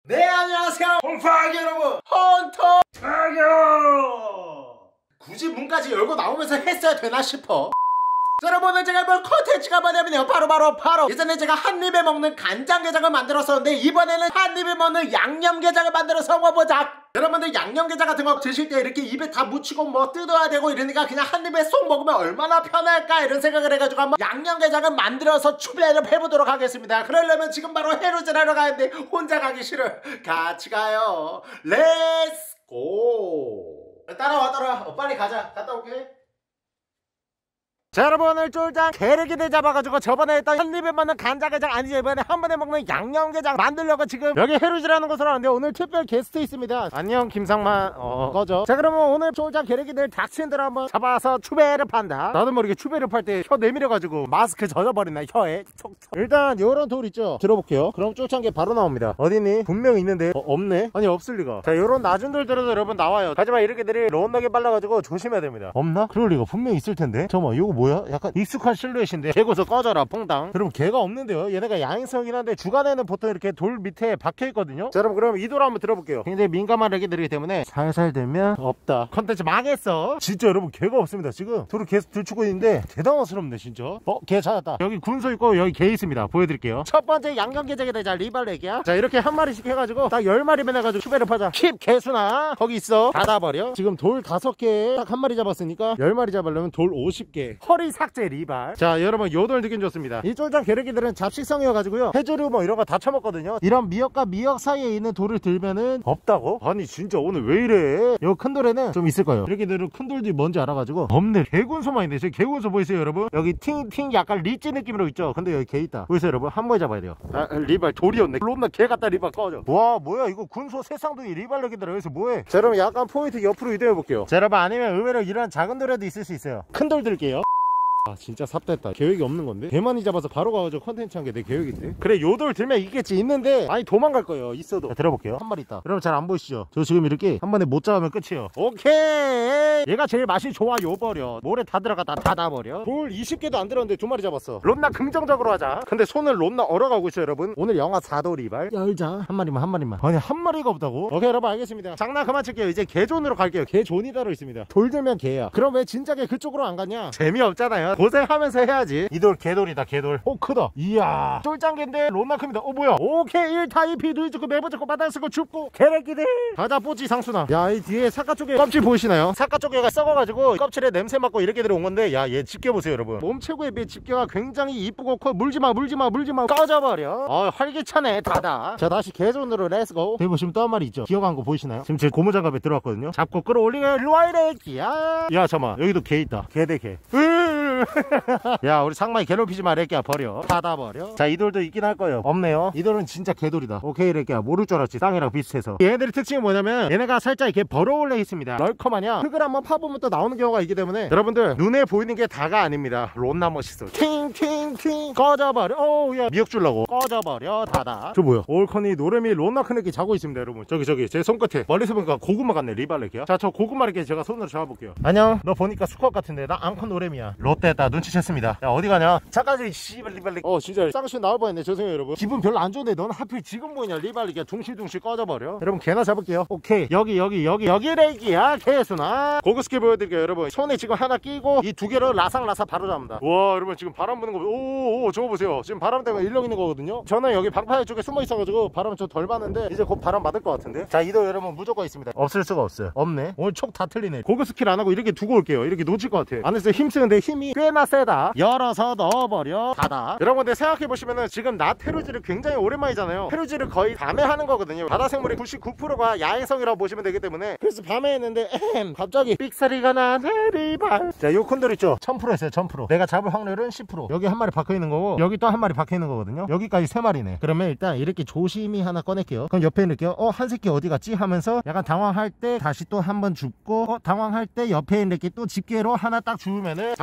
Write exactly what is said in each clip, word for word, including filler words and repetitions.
네, 안녕하세요 홍파기 여러분, 헌터 파기요. 굳이 문까지 열고 나오면서 했어야 되나 싶어. 자, 여러분, 오늘 제가 볼 컨텐츠가 뭐냐면요, 바로바로 바로, 바로 예전에 제가 한입에 먹는 간장게장을 만들었었는데 이번에는 한입에 먹는 양념게장을 만들어서 먹어보자. 여러분들 양념게장 같은 거 드실 때 이렇게 입에 다 묻히고 뭐 뜯어야 되고 이러니까 그냥 한 입에 쏙 먹으면 얼마나 편할까 이런 생각을 해가지고 한번 양념게장을 만들어서 추배를 해보도록 하겠습니다. 그러려면 지금 바로 해루질 하러 가는데 혼자 가기 싫어요. 같이 가요. 렛츠고. 따라와 따라와. 어, 빨리 가자. 갔다 올게. 자, 여러분, 오늘 쫄장 게르기들 잡아가지고 저번에 했던 한입에 먹는 간장게장 아니죠, 이번에 한 번에 먹는 양념게장 만들려고 지금 여기 해루지라는 곳으로 왔는데 오늘 특별 게스트 있습니다. 안녕 김상만. 어 꺼져. 자, 그러면 오늘 쫄장 게르기들 닥친들 한번 잡아서 추배를 판다. 나도 모르게 추배를 팔 때 혀 내밀어가지고 마스크 젖어버리나 혀에 촉촉. 일단 요런 돌 있죠, 들어볼게요. 그럼 쫄장게 바로 나옵니다. 어디니? 분명히 있는데 어, 없네? 아니 없을 리가. 자, 요런 낮은 돌 들어도 여러분 나와요. 하지만 이렇게들이 론나게 발라가지고 조심해야 됩니다. 없나? 그럴 리가 분명히 있을 텐데. 잠깐만, 요거 뭐야? 약간 익숙한 실루엣인데. 개고서 꺼져라 퐁당. 여러분, 개가 없는데요. 얘네가 야행성이긴 한데 주간에는 보통 이렇게 돌 밑에 박혀있거든요. 자, 여러분, 그럼 이 돌 한번 들어볼게요. 굉장히 민감한 애기들이기 때문에 살살 들면 없다. 컨텐츠 망했어. 진짜 여러분, 개가 없습니다. 지금 돌을 계속 들추고 있는데 대단하스럽네 진짜. 어? 개 찾았다. 여기 군소 있고 여기 개 있습니다. 보여드릴게요. 첫 번째 양념게장이다. 자, 리발렉이야. 자, 이렇게 한 마리씩 해가지고 딱 열 마리만 해가지고 추배를 파자. 킵 개수나 거기 있어. 닫아버려. 지금 돌 다섯 개 딱 한 마리 잡았으니까 열 마리 잡으려면 돌 오십 개. 허리 삭제 리발. 자, 여러분, 요 돌 느낌 좋습니다. 이 쫄장 게르기들은 잡식성이어가지고요, 해조류 뭐 이런 거 다 처먹거든요. 이런 미역과 미역 사이에 있는 돌을 들면은 없다고? 아니 진짜 오늘 왜 이래. 요 큰 돌에는 좀 있을 거예요. 게르기들은 큰 돌들이 뭔지 알아가지고. 없네. 개군소만 있네. 저 개군소 보이세요 여러분? 여기 팅팅 약간 리찌 느낌으로 있죠. 근데 여기 개 있다. 보이세요 여러분? 한 번에 잡아야 돼요. 아, 리발 돌이었네. 롬나 개 같다. 리발 꺼져. 와, 뭐야 이거. 군소 세상둥이 리발렉이더라. 여기서 뭐해? 자, 여러분, 약간 포인트 옆으로 이동해 볼게요. 자, 여러분, 아니면 의외로 이런 작은 돌에도 있을 수 있어요. 큰 돌 들게요. 아, 진짜 삽됐다. 계획이 없는 건데? 개만이 잡아서 바로 가가지고 컨텐츠 한 게 내 계획인데? 그래, 요돌 들면 있겠지. 있는데 아니 도망갈 거예요. 있어도. 자, 들어볼게요. 한 마리 있다. 여러분, 잘 안 보이시죠? 저 지금 이렇게 한 번에 못 잡으면 끝이에요. 오케이. 얘가 제일 맛이 좋아. 요 버려. 모래 다 들어갔다 닫아버려. 돌 이십 개도 안 들었는데 두 마리 잡았어. 론나 긍정적으로 하자. 근데 손을 론나 얼어가고 있어요 여러분. 오늘 영하 사 도 리발. 열자. 한 마리만 한 마리만. 아니 한 마리가 없다고? 오케이 여러분, 알겠습니다. 장난 그만 칠게요. 이제 개존으로 갈게요. 개존이 따로 있습니다. 돌 들면 개야. 그럼 왜 진작에 그쪽으로 안 갔냐? 재미없잖아요. 고생하면서 해야지. 이 돌 개돌이다. 개돌. 오, 크다. 이야, 쫄짱개인데 론나 큽니다. 어, 뭐야. 오케이. 일 타이피 누이주고 매부주고 바닥쓰고 줍고 개래끼들 가자. 뽀찌 상수나. 야, 이 뒤에 사과 쪽에 껍질 보이시나요? 사과 쪽에가 썩어가지고 껍질에 냄새 맡고 이렇게 들어온 건데, 야, 얘 집게 보세요 여러분. 몸 체구에 비해 집게가 굉장히 이쁘고 커. 물지마 물지마 물지마. 꺼져버려. 어, 활기차네. 닫아. 자, 다시 개존으로 렛츠고. 여기 보시면 또 한 마리 있죠. 기어간 거 보이시나요? 지금 제 고무장갑에 들어왔거든요. 잡고 끌어올리고 일로와 이래 끼야. 야, 잠깐만, 여기도 개 있다. 개 대 개. 야, 우리 상마이 괴롭히지 마. 래끼야 버려. 닫아버려. 자, 이 돌도 있긴 할 거예요. 없네요. 이 돌은 진짜 개돌이다. 오케이 래끼야, 모를 줄 알았지. 땅이랑 비슷해서. 얘네들의 특징이 뭐냐면 얘네가 살짝 이렇게 벌어올려 있습니다. 널커마냥 흙을 한번 파보면 또 나오는 경우가 있기 때문에 여러분들, 눈에 보이는 게 다가 아닙니다. 론나 멋있어. 팅팅팅. 꺼져버려. 어우, 야, 미역 줄라고. 꺼져버려. 닫아. 저 뭐야, 올커니 노래미 론나 큰애끼 자고 있습니다 여러분. 저기 저기 제 손끝에. 멀리서 보니까 고구마 같네. 리발렉이야. 자, 저 고구마 이렇게 제가 손으로 잡아볼게요. 안녕. 너 보니까 수컷 같은데 나 앙컷 노래미야. 롯데다. 눈치챘습니다. 야, 어디 가냐? 잠깐. 씨발 리발렉. 어, 진짜 쌍시 나올 뻔했네. 죄송해요 여러분. 기분 별로 안 좋은데 넌 하필 지금 보이냐. 리발렉이야. 둥실둥실 꺼져버려. 여러분, 개나 잡을게요. 오케이. 여기 여기 여기 여기 래기야. 개수나. 고급스킬 보여드릴게요 여러분. 손에 지금 하나 끼고 이 두 개로 라상라사 바로 잡는다. 와, 여러분, 지금 바람 부는 거. 오오, 저거 보세요. 지금 바람 때문에 일렁 있는 거거든요. 저는 여기 방파제 쪽에 숨어 있어가지고 바람 좀 덜 받는데 이제 곧 바람 받을 것 같은데. 자, 이도 여러분 무조건 있습니다. 없을 수가 없어요. 없네. 오늘 촉 다 틀리네. 고급 스킬 안 하고 이렇게 두고 올게요. 이렇게 놓칠 것 같아. 안에서 힘 쓰는데 힘이 꽤나 세다. 열어서 넣어버려. 닫아. 여러분들 생각해보시면은 지금 낮 해루지를 굉장히 오랜만이잖아요. 해루지를 거의 밤에 하는 거거든요. 바다 생물의 구십구 퍼센트가 야행성이라고 보시면 되기 때문에. 그래서 밤에 했는데 에헴, 갑자기 삑사리가 나네 리발. 자, 요 콘돌 있죠? 천 퍼센트 했어요. 천 퍼센트. 내가 잡을 확률은 십 퍼센트. 여기 한 마리 박혀있는 거고 여기 또 한 마리 박혀있는 거거든요. 여기까지 세 마리네. 그러면 일단 이렇게 조심히 하나 꺼낼게요. 그럼 옆에 있을게요. 어, 한 새끼 어디 갔지? 하면서 약간 당황할 때 다시 또 한 번 줍고, 어, 당황할 때 옆에 있는 게 또 집게로 하나 딱 주우면은 바로 일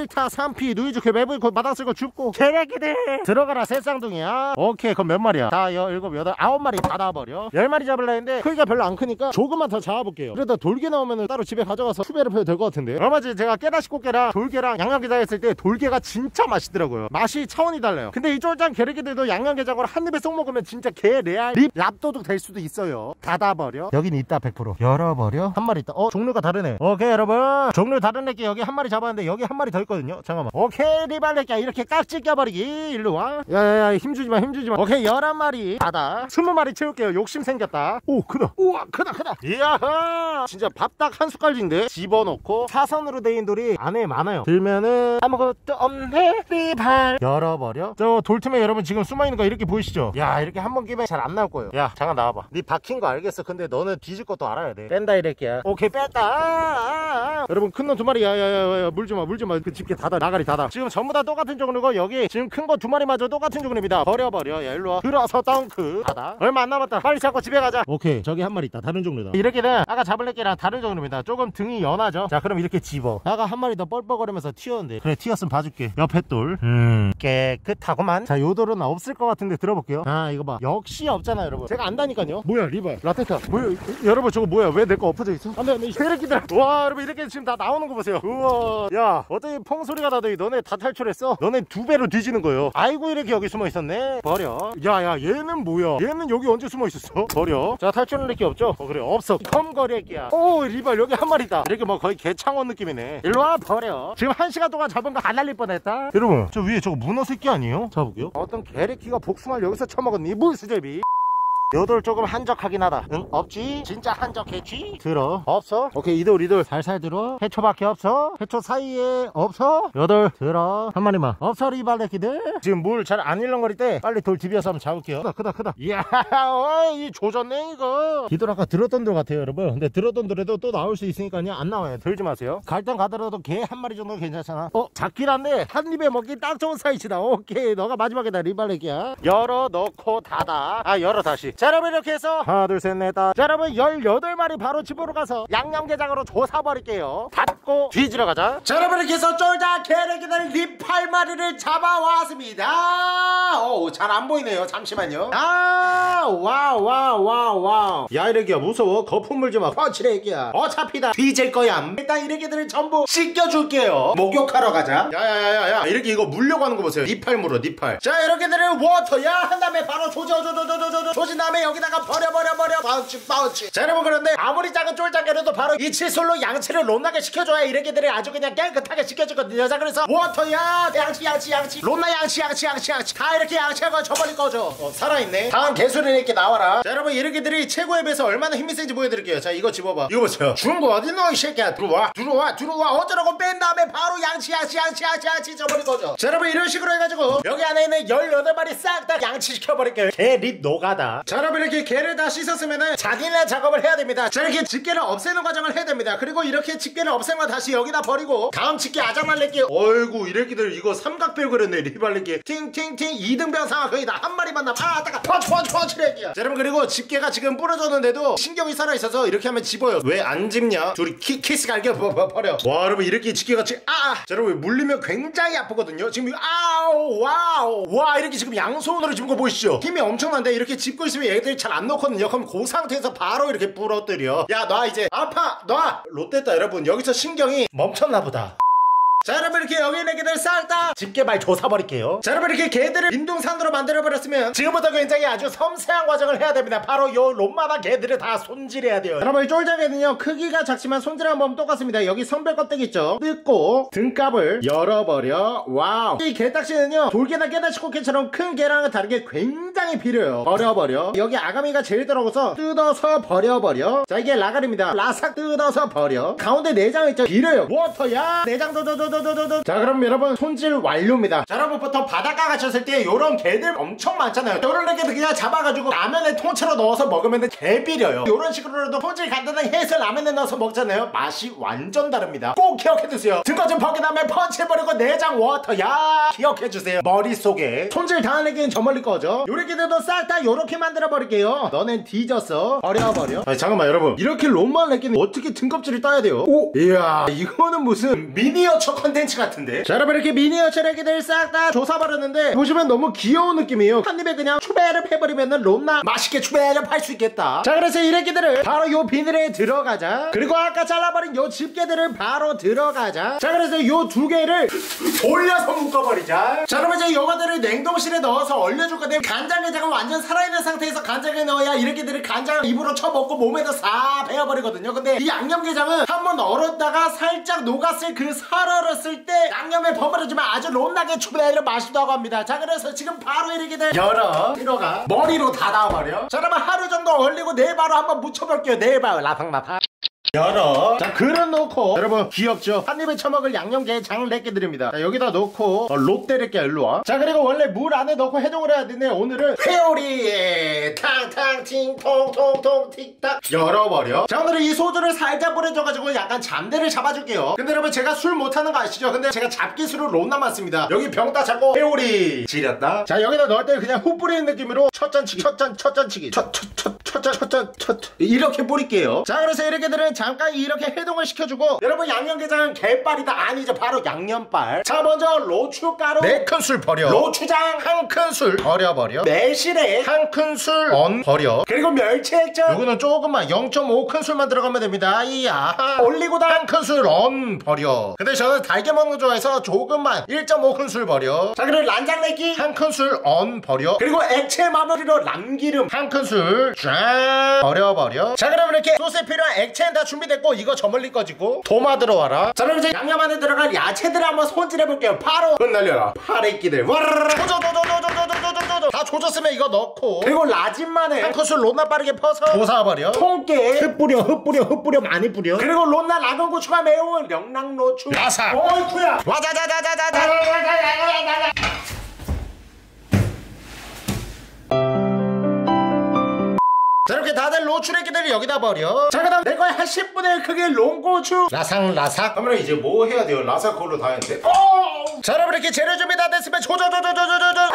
키타, 삼피, 누이즈크, 매부이코, 마당쓸고 줍고 개래기들 들어가라 새쌍둥이야. 오케이 그럼 몇 마리야? 다 여, 일곱, 여덟, 아홉 마리 다 나와버려. 열 마리 잡으려 했는데 크기가 별로 안 크니까 조금만 더 잡아볼게요. 그래도 돌게 나오면 따로 집에 가져가서 수배를 펴도 될 것 같은데. 얼마 전에 제가 깨다시꽃게랑 돌게랑 양념게장 했을 때 돌게가 진짜 맛있더라고요. 맛이 차원이 달라요. 근데 이 쫄짱 게래기들도 양념게장으로 한 입에 쏙 먹으면 진짜 개 레알 립 랍도둑 될 수도 있어요. 닫아버려. 여긴 있다 백 퍼센트 열어버려. 한 마리 있다. 어 종류가 다르네. 오케이 여러분 종류 다른 애기 여기 한 마리 잡았는데 여기 한 마리 더 있거든요. 잠깐만. 오케이 리발레끼야 이렇게 깍지 껴버리기. 일로와. 야야야 힘주지마 힘주지마. 오케이 열한 마리 닫아. 스무 마리 채울게요. 욕심 생겼다. 오 크다. 우와 크다 크다. 이야하 진짜 밥딱 한 숟갈인데 집어넣고 사선으로 데인 돌이 안에 많아요. 들면은 아무것도 없네. 리발 열어버려. 저 돌틈에 여러분 지금 숨어있는 거 이렇게 보이시죠? 야 이렇게 한 번 끼면 잘 안 나올 거예요. 야 잠깐 나와봐. 니 박힌 거 알겠어. 근데 너는 뒤질 것도 알아야 돼. 뺀다 이랬기야. 오케이 뺐다. 아, 아, 아. 여러분 큰 놈 두 마리. 야야야야 물지마 물지마. 그 집게 닫아 나가리 닫아. 지금 전부 다 똑같은 종류고 여기 지금 큰 거 두 마리마저 똑같은 종류입니다. 버려버려. 야 일로와. 들어서 덩크 닫아. 얼마 안 남았다. 빨리 잡고 집에 가자. 오케이 저기 한 마리 있다. 다른 종류다. 이렇게는 아까 잡을 애끼랑 다른 종류입니다. 조금 등이 연하죠. 자 그럼 이렇게 집어. 아까 한 마리 더 뻘뻘거리면서 튀었는데 그래 튀었으면 봐줄게. 옆에 돌 음 깨끗하구만. 자 요 돌은 없을 것 같은데 들어볼게요. 아 이거 봐 역시 없잖아 여러분. 제가 안다니까요. 뭐야 리발 라테타 뭐야 여러분 저거 뭐야 왜 내 거 엎어져 있어? 안돼 안돼 새끼들. 와 여러분 이렇게 지금 다 나오는 거 보세요. 우와 야 어떻게 펑소리가 나더니 너네 다 탈출했어? 너네 두 배로 뒤지는 거예요. 아이고 이렇게 여기 숨어 있었네. 버려. 야야 얘는 뭐야? 얘는 여기 언제 숨어 있었어? 버려. 자 탈출할 게 없죠? 어 그래 없어. 컴거래기야. 오 리발 여기 한 마리다. 이렇게 뭐 거의 개창원 느낌이네. 일로와 버려. 지금 한 시간 동안 잡은 거 안 날릴 뻔했다. 여러분 저 위에 저거 문어 새끼 아니에요? 잡아볼게요. 어떤 개래키가 복숭아를 여기서 처먹었니? 물수제비. 요돌 조금 한적하긴 하다. 응? 없지? 진짜 한적했지? 들어. 없어? 오케이 이돌 이돌 살살 들어. 해초밖에 없어? 해초 사이에 없어? 여돌 들어. 한 마리만. 없어 리발레키들. 지금 물 잘 안 일렁거릴 때 빨리 돌 디벼서 한번 잡을게요. 크다 크다 크다. 이야 어이 조졌네 이거. 이돌 아까 들었던 돌 같아요 여러분. 근데 들었던 돌에도 또 나올 수 있으니까요 안 나와요. 들지 마세요. 갈 땐 가더라도 개 한 마리 정도 괜찮잖아. 어 작긴 한데 한 입에 먹기 딱 좋은 사이즈다. 오케이 너가 마지막이다 리발레키야. 열어 넣고 닫아. 아 열어 다시. 자 여러분 이렇게 해서 하나 둘 셋 넷 다. 자 여러분 열여덟 마리 바로 집으로 가서 양념게장으로 조사버릴게요. 닫고 뒤지러 가자. 자 여러분 이렇게 해서 쫄자 게래기들 립 팔 마리를 잡아왔습니다. 오 잘 안 보이네요. 잠시만요. 아 와우 와우 와우 와우. 야 이래기야 무서워. 거품 물지마. 펀치래 애기야. 어차피 다 뒤질 거야. 일단 이래기들을 전부 씻겨줄게요. 목욕하러 가자. 야야야야야 이렇게 이거 물려고 하는 거 보세요. 니팔 물어 니팔. 자 이렇게들을 워터야 한 다음에 바로 조져조져조져조져 조진 다음에 여기다가 버려 버려 버려 바우치 바우치. 자 여러분 그런데 아무리 작은 쫄짱게라도 바로 이 칫솔로 양치를 롬나게 시켜줘야 이래기들이 아주 그냥 깨끗하게 시켜주거든요. 자 그래서 워터야 양치 양치 양치 롬나 양치 양치 양치 양치 다 이렇게 양치하고 저버릴 거죠. 어 살아있네. 다음 개수를 이렇게 나와라. 자 여러분 이래기들이 최고에 비해서 얼마나 힘이 센지 보여드릴게요. 자 이거 집어봐. 이거 보세요. 중고 어딨노 이 새끼야. 들어와 들어와 들어와. 어쩌라고 뺀 다음에 바로 양치 양치 양치 양치 양치 저버릴 거죠. 자 여러분 이런 식으로 해가지고 여기 안에 있는 열여덟 마리 싹 다 양치시켜버릴게요. 개 립 노가다. 자 여러분 이렇게 개를 다 씻었으면은 잔인한 작업을 해야 됩니다. 자 이렇게 집게를 없애는 과정을 해야 됩니다. 그리고 이렇게 집게를 없앤 거 다시 여기다 버리고 다음 집게 아장날래기. 어이구 이래기들 이거 삼각뼈 그렸네. 리발레기 팅팅팅 이등병 상황이다. 한 마리만 남. 아 따가 펀치 펀치 펀치 래기야. 자 여러분 그리고 집게가 지금 부러졌는데도 신경이 살아있어서 이렇게 하면 집어요. 왜 안 집냐? 둘이 키, 키스 갈겨 버려. 와 여러분 이렇게 집게가 지 아! 자 여러분 물리면 굉장히 아프거든요. 지금 아우 와우 와 이렇게 지금 양손으로 집은 거 보이시죠? 힘이 엄청난데 이렇게 짚고 있으면 얘들이 잘 안 놓거든요. 그럼 그 상태에서 바로 이렇게 부러뜨려. 야 놔 이제 아파 놔. 롯데다 여러분 여기서 신경이 멈췄나 보다. 자 여러분 이렇게 여기 있는 개들 싹 다 집게발 조사버릴게요. 자 여러분 이렇게 개들을 인둥산으로 만들어버렸으면 지금부터 굉장히 아주 섬세한 과정을 해야 됩니다. 바로 요 롬마나 개들을 다 손질해야 돼요. 여러분 이 쫄자개는요 크기가 작지만 손질하는 법은 똑같습니다. 여기 선별 껍데기 있죠. 뜯고 등갑을 열어버려. 와우. 이 개딱지는요 돌개나 깨다시코개처럼 큰 개랑은 다르게 굉장히 비려요. 버려버려. 여기 아가미가 제일 들어가서 뜯어서 버려버려. 자 이게 라갈입니다. 라삭 뜯어서 버려. 가운데 내장 있죠. 비려요. 워터야 내장 도도도 자 그럼 여러분 손질 완료입니다. 자 여러분 보통 바닷가 가셨을 때 요런 개들 엄청 많잖아요. 요런 개들 그냥 잡아가지고 라면에 통째로 넣어서 먹으면 개비려요. 요런 식으로도 손질 간단하게 해서 라면에 넣어서 먹잖아요. 맛이 완전 다릅니다. 꼭 기억해두세요. 등거 좀 벗긴 다음에 펀치해버리고 내장 워터야 기억해주세요. 머릿속에 손질 다 하는 개는 저 멀리 거죠. 요런 개들도 싹 다 요렇게 만들어버릴게요. 너넨 뒤졌어. 버려버려. 아니 잠깐만 여러분 이렇게 롬만 내끼는 어떻게 등껍질을 따야 돼요? 오 이야 이거는 무슨 미니어처 컨텐츠 같은데. 자 여러분 이렇게 미니어처 애기들 싹 다 조사버렸는데 보시면 너무 귀여운 느낌이에요. 한 입에 그냥 추배를 해버리면은 롬나 맛있게 추배를 팔 수 있겠다. 자 그래서 이 애기들을 바로 요 비닐에 들어가자. 그리고 아까 잘라버린 요 집게들을 바로 들어가자. 자 그래서 요 두 개를 올려서 묶어버리자. 자 여러분 이제 요거들을 냉동실에 넣어서 얼려줄 건데 간장게장은 완전 살아있는 상태에서 간장에 넣어야 이렇게들이 간장을 입으로 쳐먹고 몸에서 싹 배어버리거든요. 근데 이 양념게장은 한번 얼었다가 살짝 녹았을 그 살 얼었을 때 양념에 버무려주면 아주 롬나게 추배를 맛있다고 합니다. 자 그래서 지금 바로 이렇게들 열어 들어가 머리로 닫아버려. 자 그러면 하루 정도 얼리고 내일 바로 한번 묻혀볼게요. 내일 바로 라팡라팡 열어. 자 그릇 놓고 여러분 귀엽죠? 한 입에 처먹을 양념게장 네 개 드립니다. 자 여기다 놓고 어, 롯데레끼야 일로와. 자 그리고 원래 물 안에 넣고 해동을 해야 되는데 오늘은 회오리에 탕탕 팅통통통 틱탁 열어버려. 자 오늘은 이 소주를 살짝 뿌려줘가지고 약간 잠대를 잡아줄게요. 근데 여러분 제가 술 못하는 거 아시죠? 근데 제가 잡기술을 롯 남았습니다. 여기 병 다 잡고 회오리 지렸다. 자 여기다 넣을 때 그냥 훅 뿌리는 느낌으로 첫잔치기 첫잔 첫잔치기 첫첫첫 첫잔 첫잔 첫 이렇게 뿌릴게요. 자 그래서 이렇게들은 잠깐 이렇게 해동을 시켜주고 여러분 양념게장은 갯발이다 아니죠 바로 양념발. 자 먼저 로추가루 네 큰술 버려. 로추장 한 큰술 버려버려. 매실액 한 큰술 언 버려. 그리고 멸치액젓 요거는 조금만 영 점 오 큰술만 들어가면 됩니다. 이야. 올리고당 한 큰술 언 버려. 근데 저는 달게 먹는 거 좋아해서 조금만 일 점 오 큰술 버려. 자 그리고 란장내기 한 큰술 언 버려. 그리고 액체 마무리로 남기름 한 큰술 쫙 버려버려. 자 그러면 이렇게 소스에 필요한 액체는 다 준비됐고 이거 저 멀리 꺼지고 도마 들어와라. 자 그럼 이제 양념 안에 들어갈 야채들을 한번 손질해볼게요. 바로 흩날려라 파래끼들 와르르 조져조져조져조져조져조져 다 조졌으면 이거 넣고 그리고 라진 마늘 한 큰술 롯나 빠르게 퍼서 볶아버려. 통깨 흩뿌려 흩뿌려 흩뿌려 많이 뿌려. 그리고 롯나 라건 고추가 매운 명랑로추 라삭 어이쿠야 와자자자자자자. 자 이렇게 다들 로추레기들을 여기다 버려. 자 그다음 내 거에 한 십 분의 일 크기의 롱고추 라삭라삭. 그러면 이제 뭐 해야 돼요? 라삭 그걸로 다 했는데. 오! 자 여러분 이렇게 재료 준비 다 됐으면 조조조조조조조조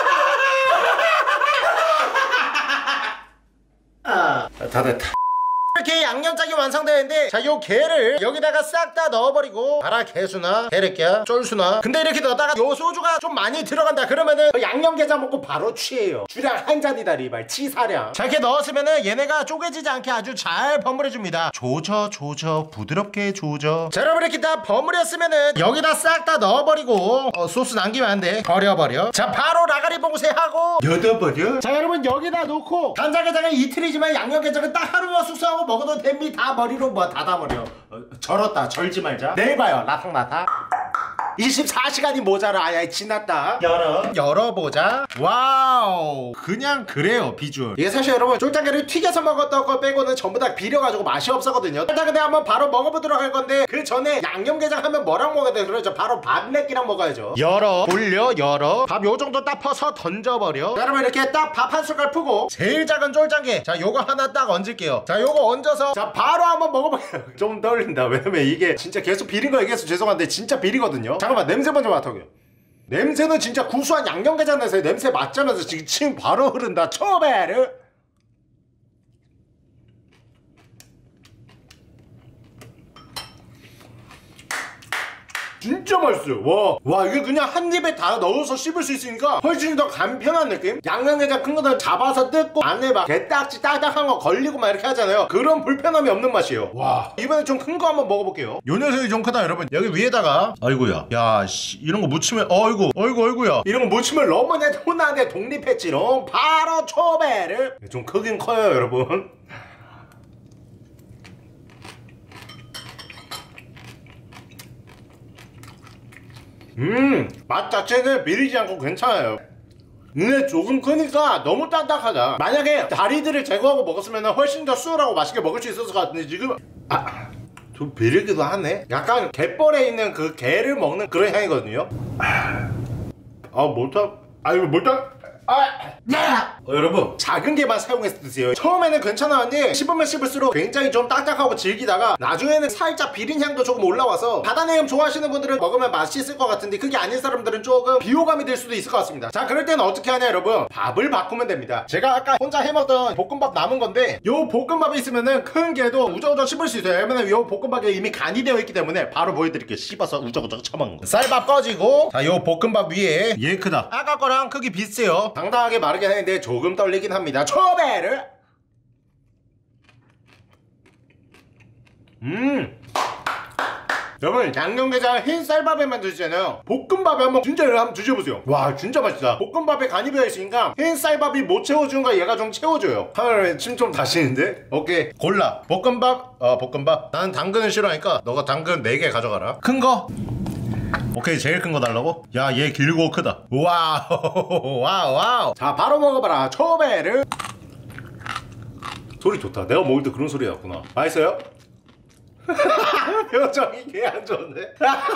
아, 다 됐다. 이렇게 양념장이 완성되는데 자 요 게를 여기다가 싹 다 넣어버리고 알아 게수나 게레끼야 쫄수나. 근데 이렇게 넣다가 요 소주가 좀 많이 들어간다 그러면은 양념게장 먹고 바로 취해요. 주량 한 잔이다 리발 치사량. 자 이렇게 넣었으면은 얘네가 쪼개지지 않게 아주 잘 버무려줍니다. 조져 조져 부드럽게 조져. 자 여러분 이렇게 다 버무렸으면은 여기다 싹 다 넣어버리고 어, 소스 남기면 안돼 버려버려. 자 바로 라가리 봉쇄 하고 여덟버려. 자 여러분 여기다 놓고 간장게장은 이틀이지만 양념게장은 딱 하루만 숙성하고 먹어도 됩니다. 머리로 뭐 닫아버려. 어, 절었다 절지 말자. 내일 봐요 라탕라탕. 이십사 시간이 모자라. 아야 지났다. 열어 열어보자. 와우 그냥 그래요 비주얼. 이게 사실 여러분 쫄짱게를 튀겨서 먹었던 거 빼고는 전부 다 비려가지고 맛이 없었거든요. 일단 근데 한번 바로 먹어보도록 할 건데 그 전에 양념게장 하면 뭐랑 먹어야 돼? 그러죠 바로 밥내끼랑 먹어야죠. 열어 돌려 열어 밥 요정도 딱 퍼서 던져버려. 자, 여러분 이렇게 딱 밥 한 숟갈 푸고 제일 작은 쫄짱게 자 요거 하나 딱 얹을게요. 자 요거 얹어서 자 바로 한번 먹어볼게요. 좀 떨린다. 왜냐면 이게 진짜 계속 비린 거 얘기해서 죄송한데 진짜 비리거든요. 잠깐만 냄새 먼저 맡아볼게요. 냄새는 진짜 구수한 양념게장 내서 냄새 맡자면서 지금 침 바로 흐른다. 초베르 진짜 맛있어요. 와, 와 이게 그냥 한 입에 다 넣어서 씹을 수 있으니까 훨씬 더 간편한 느낌? 양념게장 큰 거는 잡아서 뜯고 안에 막 게딱지 딱딱한 거 걸리고 막 이렇게 하잖아요. 그런 불편함이 없는 맛이에요. 와 이번에 좀 큰 거 한번 먹어볼게요. 요 녀석이 좀 크다 여러분. 여기 위에다가 아이고야 야씨 이런 거 묻히면 어이구 어이구 어이구야 이런 거 묻히면 너무나 혼나네 독립했지롱. 바로 초배를 좀 크긴 커요 여러분. 음, 맛 자체는 비리지 않고 괜찮아요. 근데 조금 크니까 너무 딱딱하다. 만약에 다리들을 제거하고 먹었으면 훨씬 더 수월하고 맛있게 먹을 수 있었을 것 같은데 지금 아, 좀 비리기도 하네. 약간 갯벌에 있는 그 게를 먹는 그런 향이거든요. 아, 못하... 아, 이거 못하... 아, 어, 여러분 작은 게만 사용해서 드세요. 처음에는 괜찮았는데 씹으면 씹을수록 굉장히 좀 딱딱하고 질기다가 나중에는 살짝 비린 향도 조금 올라와서 바다내음 좋아하시는 분들은 먹으면 맛이 있을 것 같은데 그게 아닌 사람들은 조금 비호감이 될 수도 있을 것 같습니다. 자, 그럴 때는 어떻게 하냐 여러분, 밥을 바꾸면 됩니다. 제가 아까 혼자 해먹던 볶음밥 남은 건데 요 볶음밥이 있으면은 큰 게도 우저우저 씹을 수 있어요. 왜냐면 요 볶음밥에 이미 간이 되어 있기 때문에 바로 보여드릴게요. 씹어서 우저우저 처먹는 거. 쌀밥 꺼지고, 자, 요 볶음밥 위에 얘 크다. 아까 거랑 크기 비슷해요. 당당하게 마르긴 했는데 조금 떨리긴 합니다. 초배를 음 여러분, 양념게장 흰 쌀밥에만 드시잖아요. 볶음밥에 한번 진짜 한번 드셔보세요. 와, 진짜 맛있다. 볶음밥에 간이 배어있으니까 흰 쌀밥이 못 채워주는 거 얘가 좀 채워줘요. 카메라에 침 좀 다시는데? 오케이, 골라. 볶음밥. 어 볶음밥. 나는 당근은 싫어하니까 너가 당근 네 개 가져가라. 큰 거. 오케이, 제일 큰 거 달라고? 야, 얘 길고 크다. 와우 와우 와우. 자, 바로 먹어봐라. 초배를. 소리 좋다. 내가 먹을 때 그런 소리 났구나. 맛있어요? 표정이 개 안 좋은데?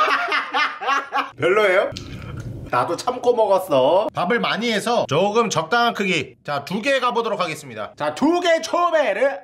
별로예요? 나도 참고 먹었어. 밥을 많이 해서 조금 적당한 크기. 자, 두 개 가보도록 하겠습니다. 자, 두 개 초배를.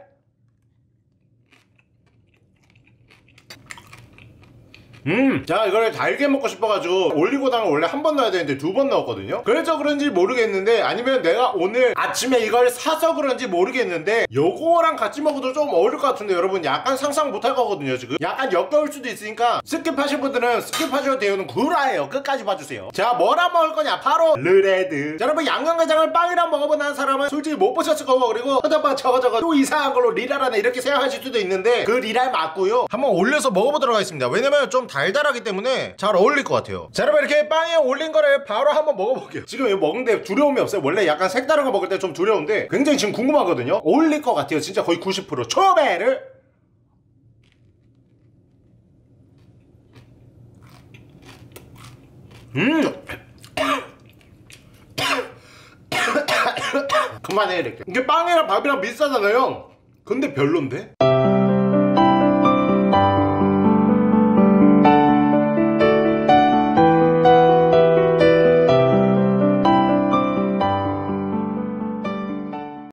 음, 자, 이걸 달게 먹고 싶어가지고 올리고당을 원래 한 번 넣어야 되는데 두 번 넣었거든요. 그래서 그런지 모르겠는데, 아니면 내가 오늘 아침에 이걸 사서 그런지 모르겠는데 요거랑 같이 먹어도 좀 어려울 것 같은데 여러분, 약간 상상 못할 거거든요. 지금 약간 역겨울 수도 있으니까 스킵하실 분들은 스킵하셔도 돼요는 구라예요. 끝까지 봐주세요. 자, 뭐랑 먹을 거냐? 바로 르레드. 자, 여러분, 양념게장을 빵이랑 먹어본 사람은 솔직히 못 보셨을 거고, 그리고 저저거 저거 저거 또 이상한 걸로 리라라네 이렇게 생각하실 수도 있는데 그 리랄 맞고요. 한번 올려서 먹어보도록 하겠습니다. 왜냐면 좀 달달하기 때문에 잘 어울릴 것 같아요. 자, 여러분, 이렇게 빵에 올린 거를 바로 한번 먹어볼게요. 지금 이거 먹는데 두려움이 없어요. 원래 약간 색다른 거 먹을 때 좀 두려운데 굉장히 지금 궁금하거든요. 어울릴 것 같아요. 진짜 거의 구십 퍼센트. 초배를. 음 그만해. 이렇게 이게 빵이랑 밥이랑 비슷하잖아요. 근데 별론데?